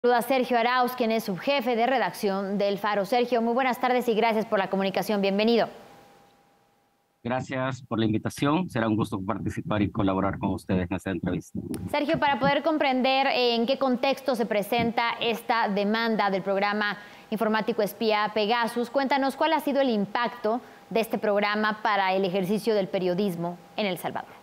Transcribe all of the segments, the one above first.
Saludo a Sergio Arauz, quien es subjefe de redacción del Faro. Sergio, muy buenas tardes y gracias por la comunicación. Bienvenido. Gracias por la invitación. Será un gusto participar y colaborar con ustedes en esta entrevista. Sergio, para poder comprender en qué contexto se presenta esta demanda del programa informático espía Pegasus, cuéntanos cuál ha sido el impacto de este programa para el ejercicio del periodismo en El Salvador.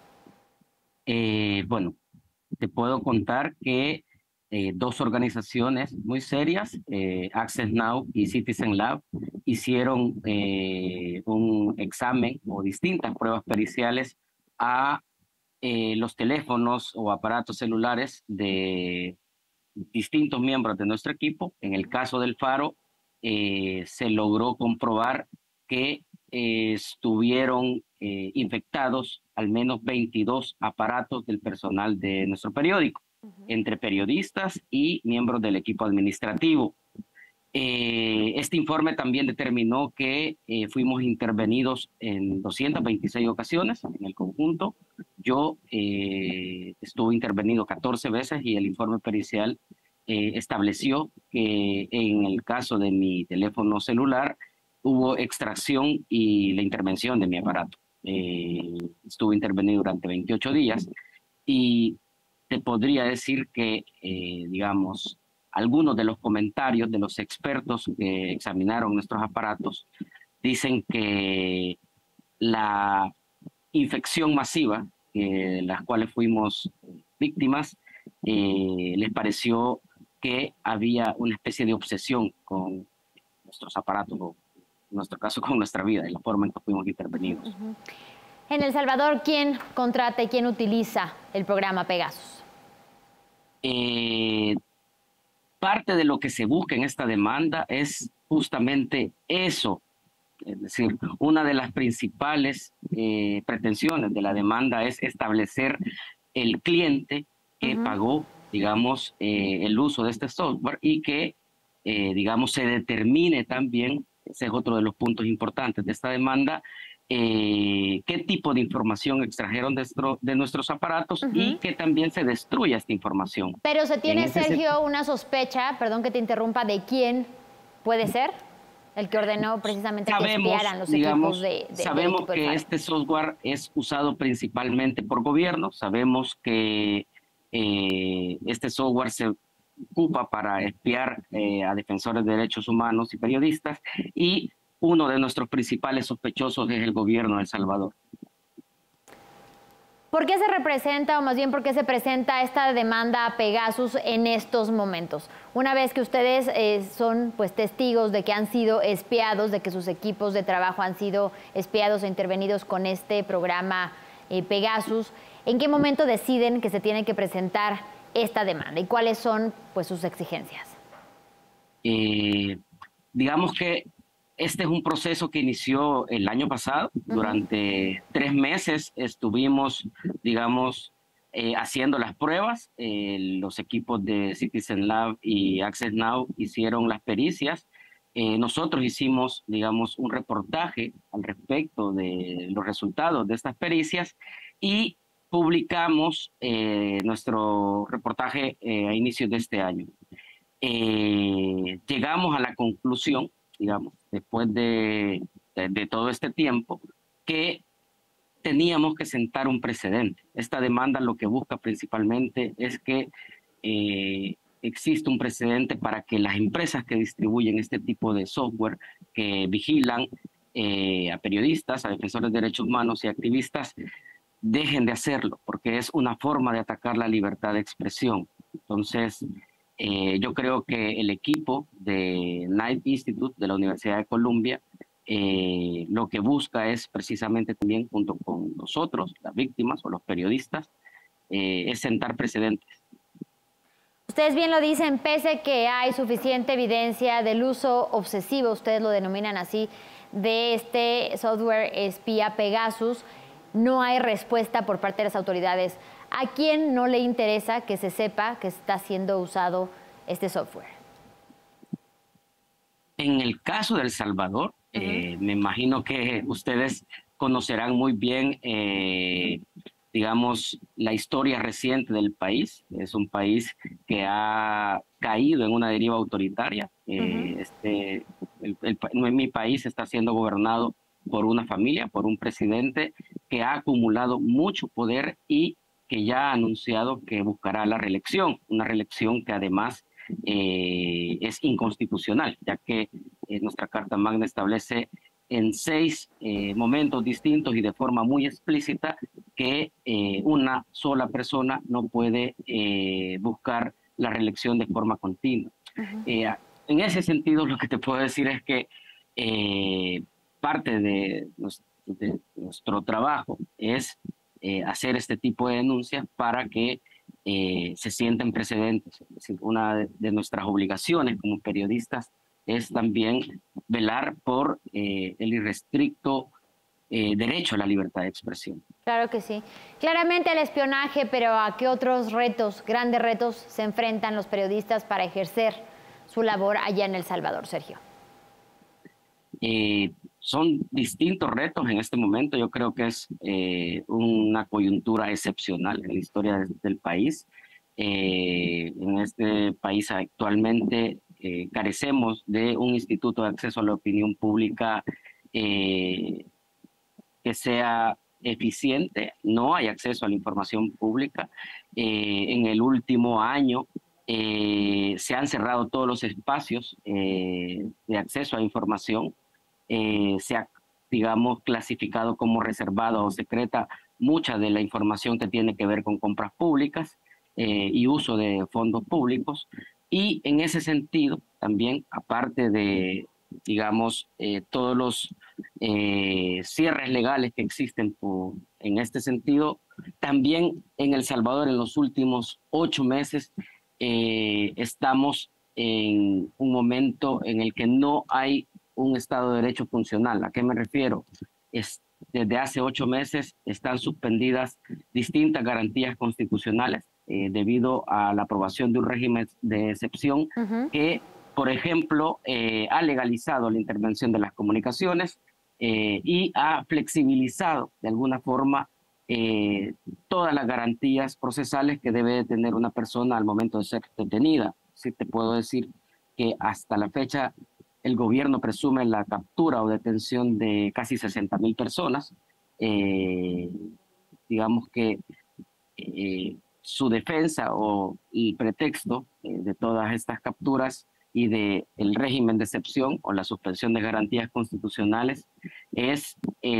Bueno, te puedo contar que dos organizaciones muy serias, Access Now y Citizen Lab, hicieron un examen o distintas pruebas periciales a los teléfonos o aparatos celulares de distintos miembros de nuestro equipo. En el caso del Faro, se logró comprobar que estuvieron infectados al menos 22 aparatos del personal de nuestro periódico, entre periodistas y miembros del equipo administrativo. Este informe también determinó que fuimos intervenidos en 226 ocasiones en el conjunto. Yo estuve intervenido 14 veces y el informe pericial estableció que en el caso de mi teléfono celular hubo extracción y la intervención de mi aparato. Estuve intervenido durante 28 días y te podría decir que, digamos, algunos de los comentarios de los expertos que examinaron nuestros aparatos dicen que la infección masiva de las cuales fuimos víctimas les pareció que había una especie de obsesión con nuestros aparatos, o en nuestro caso con nuestra vida, y la forma en que fuimos intervenidos. En El Salvador, ¿quién contrata y quién utiliza el programa Pegasus? Parte de lo que se busca en esta demanda es justamente eso. Es decir, una de las principales pretensiones de la demanda es establecer el cliente que pagó, digamos, el uso de este software y que, digamos, se determine también, ese es otro de los puntos importantes de esta demanda, qué tipo de información extrajeron de nuestros aparatos y que también se destruya esta información. Pero se tiene, Sergio, una sospecha, perdón que te interrumpa, de quién puede ser el que ordenó precisamente que espiaran los equipos de Sabemos que este software es usado principalmente por gobiernos. Sabemos que este software se ocupa para espiar a defensores de derechos humanos y periodistas, y uno de nuestros principales sospechosos es el gobierno de El Salvador. ¿Por qué se representa, o más bien por qué se presenta esta demanda a Pegasus en estos momentos? Una vez que ustedes son pues testigos de que han sido espiados, de que sus equipos de trabajo han sido espiados e intervenidos con este programa Pegasus, ¿en qué momento deciden que se tiene que presentar esta demanda y cuáles son pues sus exigencias? Digamos que este es un proceso que inició el año pasado. Durante 3 meses estuvimos, digamos, haciendo las pruebas. Los equipos de Citizen Lab y Access Now hicieron las pericias. Nosotros hicimos, digamos, un reportaje al respecto de los resultados de estas pericias y publicamos nuestro reportaje a inicios de este año. Llegamos a la conclusión, digamos, después de todo este tiempo, que teníamos que sentar un precedente. Esta demanda lo que busca principalmente es que existe un precedente para que las empresas que distribuyen este tipo de software, que vigilan a periodistas, a defensores de derechos humanos y activistas, dejen de hacerlo, porque es una forma de atacar la libertad de expresión. Entonces, yo creo que el equipo de Knight Institute de la Universidad de Columbia lo que busca es precisamente también, junto con nosotros, las víctimas o los periodistas, es sentar precedentes. Ustedes bien lo dicen, pese que hay suficiente evidencia del uso obsesivo, ustedes lo denominan así, de este software espía Pegasus, no hay respuesta por parte de las autoridades. ¿A quién no le interesa que se sepa que está siendo usado este software? En el caso de El Salvador, me imagino que ustedes conocerán muy bien digamos, la historia reciente del país. Es un país que ha caído en una deriva autoritaria. Mi país está siendo gobernado por una familia, por un presidente que ha acumulado mucho poder y que ya ha anunciado que buscará la reelección, una reelección que además es inconstitucional, ya que nuestra Carta Magna establece en 6 momentos distintos y de forma muy explícita que una sola persona no puede buscar la reelección de forma continua. En ese sentido, lo que te puedo decir es que parte de nuestro trabajo es hacer este tipo de denuncias para que se sienten precedentes. Es decir, una de nuestras obligaciones como periodistas es también velar por el irrestricto derecho a la libertad de expresión. Claro que sí. Claramente el espionaje, pero ¿a qué otros retos, grandes retos, se enfrentan los periodistas para ejercer su labor allá en El Salvador, Sergio? Son distintos retos en este momento. Yo creo que es una coyuntura excepcional en la historia del país. En este país actualmente carecemos de un instituto de acceso a la opinión pública que sea eficiente. No hay acceso a la información pública. En el último año se han cerrado todos los espacios de acceso a información. Se ha, digamos, clasificado como reservada o secreta mucha de la información que tiene que ver con compras públicas y uso de fondos públicos. Y en ese sentido, también, aparte de, digamos, todos los cierres legales que existen en este sentido, también en El Salvador en los últimos 8 meses estamos en un momento en el que no hay un Estado de Derecho funcional. ¿A qué me refiero? Desde hace 8 meses están suspendidas distintas garantías constitucionales debido a la aprobación de un régimen de excepción que, por ejemplo, ha legalizado la intervención de las comunicaciones y ha flexibilizado de alguna forma todas las garantías procesales que debe tener una persona al momento de ser detenida. Sí te puedo decir que hasta la fecha el gobierno presume la captura o detención de casi 60.000 personas. Digamos que su defensa o el pretexto de todas estas capturas y del régimen de excepción o la suspensión de garantías constitucionales es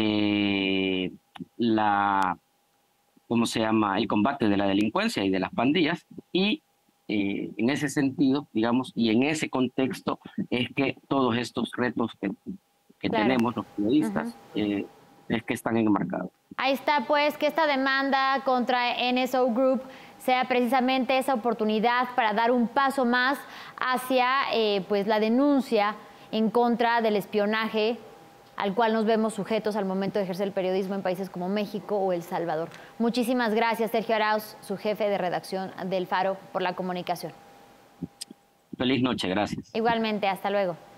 ¿cómo se llama? El combate de la delincuencia y de las pandillas. Y en ese sentido, digamos, y en ese contexto es que todos estos retos que Claro. tenemos los periodistas es que están enmarcados. Ahí está, pues, que esta demanda contra NSO Group sea precisamente esa oportunidad para dar un paso más hacia pues, la denuncia en contra del espionaje al cual nos vemos sujetos al momento de ejercer el periodismo en países como México o El Salvador. Muchísimas gracias, Sergio Arauz, su jefe de redacción del Faro, por la comunicación. Feliz noche, gracias. Igualmente, hasta luego.